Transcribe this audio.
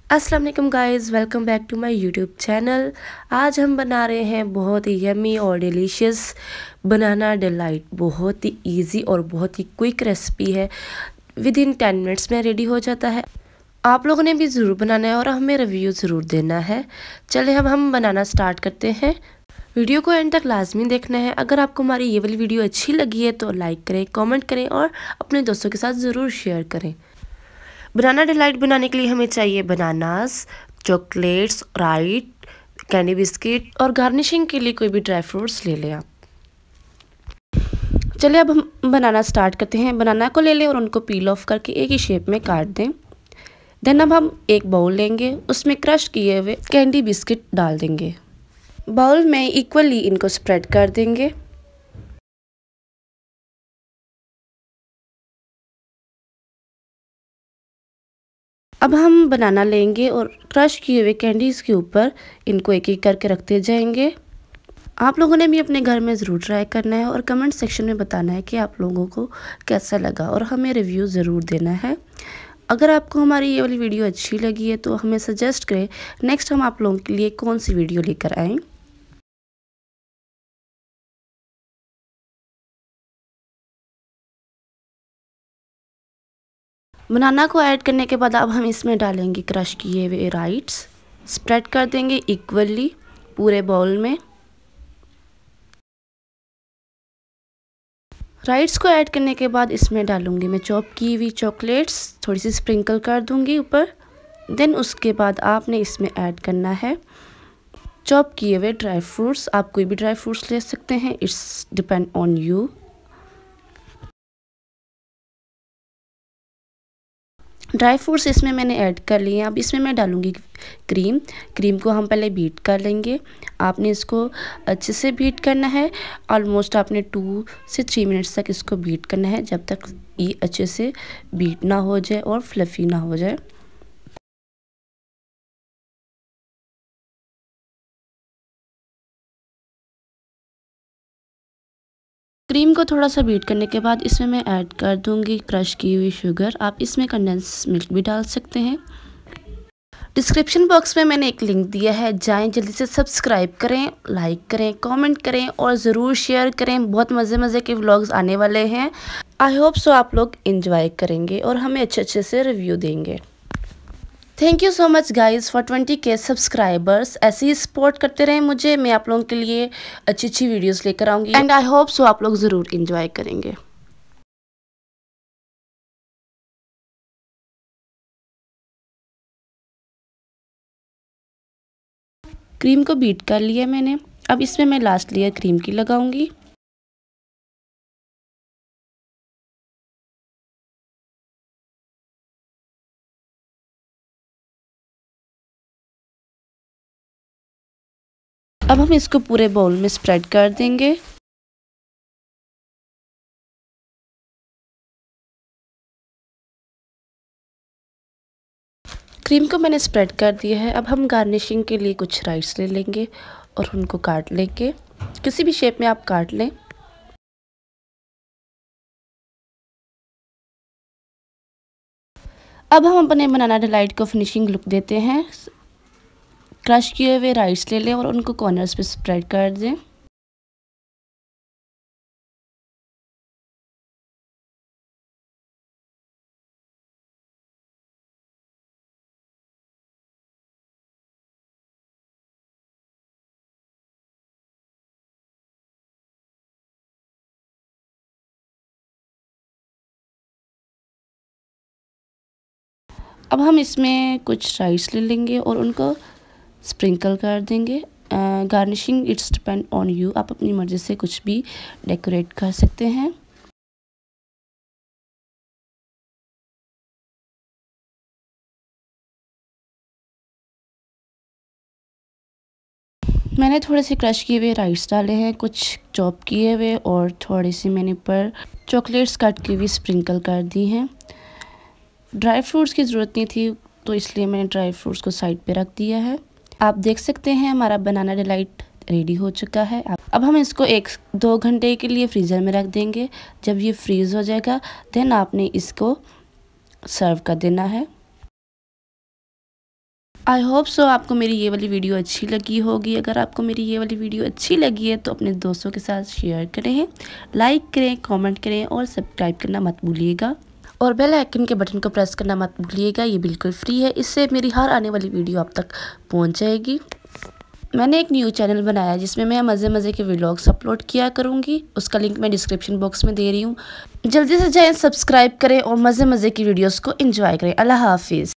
अस्सलाम वालेकुम guys, welcome back to my YouTube channel. आज हम बना रहे हैं बहुत ही यमी और डिलीशियस बनाना डिलाइट। बहुत ही इजी और बहुत ही क्विक रेसिपी है। विद इन 10 मिनट्स में रेडी हो जाता है। आप लोगों ने भी ज़रूर बनाना है और हमें रिव्यू ज़रूर देना है। चले अब हम बनाना स्टार्ट करते हैं। वीडियो को एंड तक लाजमी देखना है। अगर आपको हमारी ये वाली वीडियो अच्छी लगी है तो लाइक करें, कमेंट करें और अपने दोस्तों के साथ ज़रूर शेयर करें। बनाना डिलाइट बनाने के लिए हमें चाहिए bananas, chocolates, right, candy biscuit और गार्निशिंग के लिए कोई भी ड्राई फ्रूट्स ले लें आप। चलिए अब हम बनाना स्टार्ट करते हैं। बनाना को ले लें और उनको पील ऑफ करके एक ही शेप में काट दें। देन अब हम एक बाउल लेंगे, उसमें क्रश किए हुए कैंडी बिस्किट डाल देंगे। बाउल में इक्वली इनको स्प्रेड कर देंगे। अब हम बनाना लेंगे और क्रश किए हुए कैंडीज़ के ऊपर इनको एक एक करके रखते जाएंगे। आप लोगों ने भी अपने घर में ज़रूर ट्राई करना है और कमेंट सेक्शन में बताना है कि आप लोगों को कैसा लगा और हमें रिव्यू ज़रूर देना है। अगर आपको हमारी ये वाली वीडियो अच्छी लगी है तो हमें सजेस्ट करें नेक्स्ट हम आप लोगों के लिए कौन सी वीडियो लेकर आएँ। बनाना को ऐड करने के बाद अब हम इसमें डालेंगे क्रश किए हुए राइट्स। स्प्रेड कर देंगे इक्वली पूरे बाउल में। राइट्स को ऐड करने के बाद इसमें डालूंगी मैं चॉप की हुई चॉकलेट्स, थोड़ी सी स्प्रिंकल कर दूंगी ऊपर। देन उसके बाद आपने इसमें ऐड करना है चॉप किए हुए ड्राई फ्रूट्स। आप कोई भी ड्राई फ्रूट्स ले सकते हैं, it's depend on you. Dry fruits इसमें मैंने ऐड कर लिए हैं। अब इसमें मैं डालूंगी क्रीम। क्रीम को हम पहले बीट कर लेंगे। आपने इसको अच्छे से बीट करना है। ऑलमोस्ट आपने 2 से 3 मिनट्स तक इसको बीट करना है, जब तक ये अच्छे से बीट ना हो जाए और फ्लफ़ी ना हो जाए। क्रीम को थोड़ा सा बीट करने के बाद इसमें मैं ऐड कर दूंगी क्रश की हुई शुगर। आप इसमें कंडेंस मिल्क भी डाल सकते हैं। डिस्क्रिप्शन बॉक्स में मैंने एक लिंक दिया है, जाएं जल्दी से सब्सक्राइब करें, लाइक करें, कमेंट करें और ज़रूर शेयर करें। बहुत मज़े मज़े के व्लॉग्स आने वाले हैं। आई होप सो आप लोग एंजॉय करेंगे और हमें अच्छे अच्छे से रिव्यू देंगे। Thank you so much guys for 20K subscribers. ऐसे ही सपोर्ट करते रहें मुझे, मैं आप लोगों के लिए अच्छी अच्छी वीडियोज़ लेकर आऊँगी एंड आई होप सो आप लोग ज़रूर इंजॉय करेंगे। क्रीम को बीट कर लिया मैंने। अब इसमें मैं लास्ट लेयर क्रीम की लगाऊंगी। अब हम इसको पूरे बाउल में स्प्रेड कर देंगे। क्रीम को मैंने स्प्रेड कर दिया है। अब हम गार्निशिंग के लिए कुछ राइस ले लेंगे और उनको काट लेंगे। किसी भी शेप में आप काट लें। अब हम अपने बनाना डिलाइट को फिनिशिंग लुक देते हैं। क्रश किए हुए राइस ले लें और उनको कॉर्नर्स पे स्प्रेड कर दें। अब हम इसमें कुछ राइस ले लेंगे और उनको स्प्रिंकल कर देंगे। Garnishing it's depend on you. आप अपनी मर्ज़ी से कुछ भी डेकोरेट कर सकते हैं। मैंने थोड़े से क्रश किए हुए राइस डाले हैं, कुछ चॉप किए हुए और थोड़ी सी मैंने ऊपर चॉकलेट्स काट के भी स्प्रिंकल कर दी हैं। ड्राई फ्रूट्स की ज़रूरत नहीं थी तो इसलिए मैंने ड्राई फ्रूट्स को साइड पे रख दिया है। आप देख सकते हैं हमारा बनाना डिलाइट रेडी हो चुका है। अब हम इसको 1-2 घंटे के लिए फ्रीज़र में रख देंगे। जब ये फ्रीज़ हो जाएगा देन आपने इसको सर्व कर देना है। आई होप सो आपको मेरी ये वाली वीडियो अच्छी लगी होगी। अगर आपको मेरी ये वाली वीडियो अच्छी लगी है तो अपने दोस्तों के साथ शेयर करें, लाइक करें, कमेंट करें और सब्सक्राइब करना मत भूलिएगा। और बेल आइकन के बटन को प्रेस करना मत भूलिएगा, ये बिल्कुल फ्री है। इससे मेरी हर आने वाली वीडियो आप तक पहुंच जाएगी। मैंने एक न्यू चैनल बनाया है जिसमें मैं मज़े के व्लॉग्स अपलोड किया करूँगी। उसका लिंक मैं डिस्क्रिप्शन बॉक्स में दे रही हूँ। जल्दी से जाएँ, सब्सक्राइब करें और मज़े की वीडियोज़ को एंजॉय करें। अल्लाह हाफिज़।